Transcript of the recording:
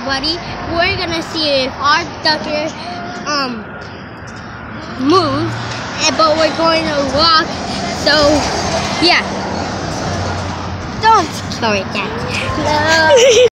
everybody. We're gonna see if our doctor moves, but we're going to walk. So yeah, don't kill it, guys. No.